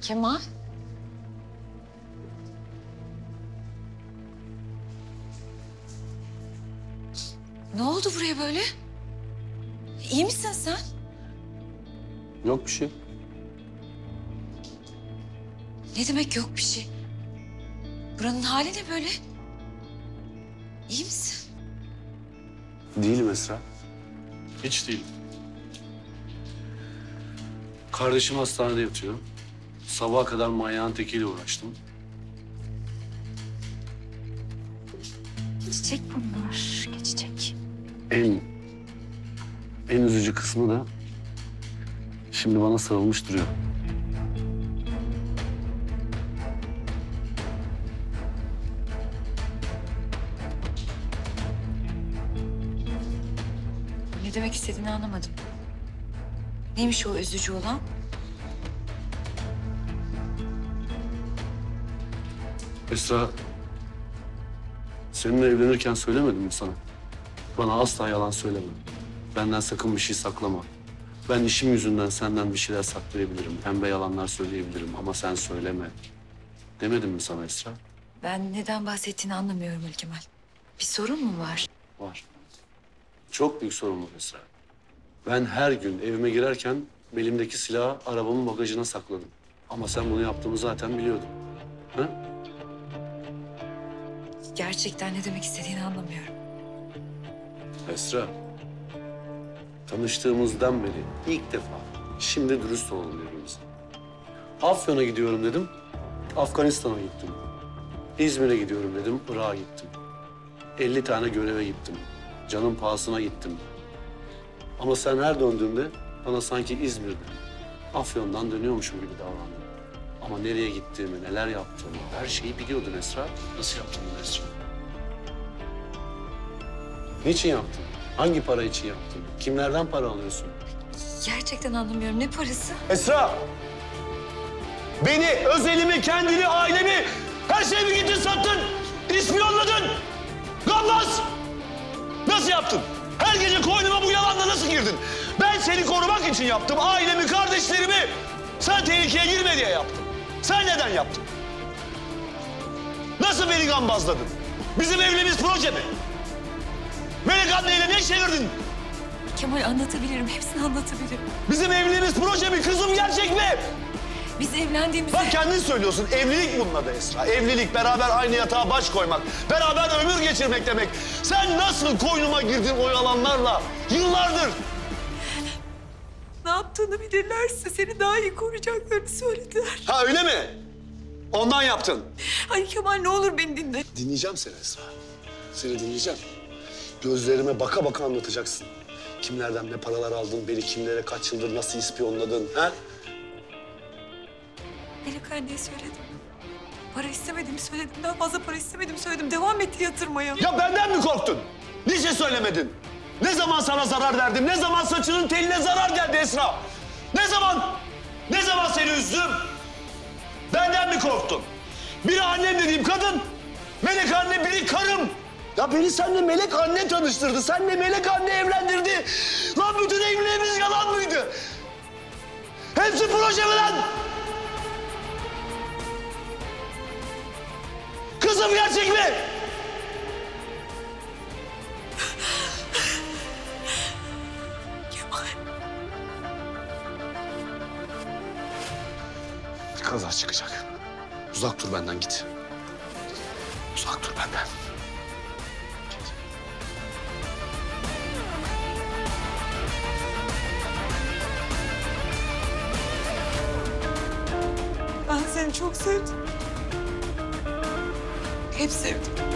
Kemal. Ne oldu buraya böyle? İyi misin sen? Yok bir şey. Ne demek yok bir şey? Buranın hali ne böyle? İyi misin? Değilim Esra. Hiç değilim. Kardeşim hastanede yatıyor. Sabaha kadar manyağın tekiyle uğraştım. Geçecek bunlar, geçecek. En üzücü kısmı da şimdi bana sarılmış duruyor. Ne demek istediğini anlamadım. Neymiş o üzücü olan? Esra, seninle evlenirken söylemedim mi sana? Bana asla yalan söyleme. Benden sakın bir şey saklama. Ben işim yüzünden senden bir şeyler saklayabilirim. Pembe yalanlar söyleyebilirim ama sen söyleme. Demedim mi sana Esra? Ben neden bahsettiğini anlamıyorum Ali Kemal. Bir sorun mu var? Var. Çok büyük sorun var Esra. Ben her gün evime girerken belimdeki silahı arabamın bagajına sakladım. Ama sen bunu yaptığımı zaten biliyordun. Ha? Gerçekten ne demek istediğini anlamıyorum. Esra, tanıştığımızdan beri ilk defa şimdi dürüst olalım birbirimize. Afyon'a gidiyorum dedim, Afganistan'a gittim. İzmir'e gidiyorum dedim, Irak'a gittim. 50 tane göreve gittim. Canım pahasına gittim. Ama sen her döndüğünde bana sanki İzmir'de, Afyon'dan dönüyormuşum gibi davrandın. Ama nereye gittiğimi, neler yaptığımı, her şeyi biliyordun Esra. Nasıl yaptın bunu Esra? Niçin yaptın? Hangi para için yaptın? Kimlerden para alıyorsun? Gerçekten anlamıyorum. Ne parası? Esra! Beni, özelimi, kendini, ailemi, her şeyimi gittin sattın. İspiyonladın. Gammaz! Nasıl yaptın? Her gece koynuma bu yalanla nasıl girdin? Ben seni korumak için yaptım. Ailemi, kardeşlerimi. Sen tehlikeye girme diye yaptın. Sen neden yaptın? Nasıl beni gambazladın? Bizim evliliğimiz proje mi? Melek anneyle ne çevirdin? Kemal anlatabilirim. Hepsini anlatabilirim. Bizim evliliğimiz proje mi? Kızım gerçek mi? Biz evlendiğimizde... Bak kendin söylüyorsun. Evlilik bunun adı Esra. Evlilik beraber aynı yatağa baş koymak. Beraber ömür geçirmek demek. Sen nasıl koynuma girdin o yalanlarla? Yıllardır. Ne yaptığını bilirlerse seni daha iyi koruyacaklarını söylediler. Ha öyle mi? Ondan yaptın. Ay Kemal ne olur beni dinle. Dinleyeceğim seni Esra. Seni dinleyeceğim. Gözlerime baka baka anlatacaksın. Kimlerden ne paralar aldın, beni kimlere kaç yıldır nasıl ispiyonladın, ha? Melek anneye söyledim. Para istemediğimi söyledim. Daha fazla para istemediğimi söyledim. Devam etti yatırmaya. Ya benden mi korktun? Niçin söylemedin? Ne zaman sana zarar verdim? Ne zaman saçının teline zarar geldi Esra? Ne zaman? Ne zaman seni üzdüm? Benden mi korktun? Biri annem dediğim kadın, Melek anne, biri karım. Ya beni seninle Melek anne tanıştırdı, seninle Melek anne evlendirdi. Lan bütün evliliğimiz yalan mıydı? Hepsi proje mi lan? Kızım gerçek mi? Kemal. Bir kaza çıkacak. Uzak dur benden git. Uzak dur benden. Ben seni çok sevdim. Hep sevdim.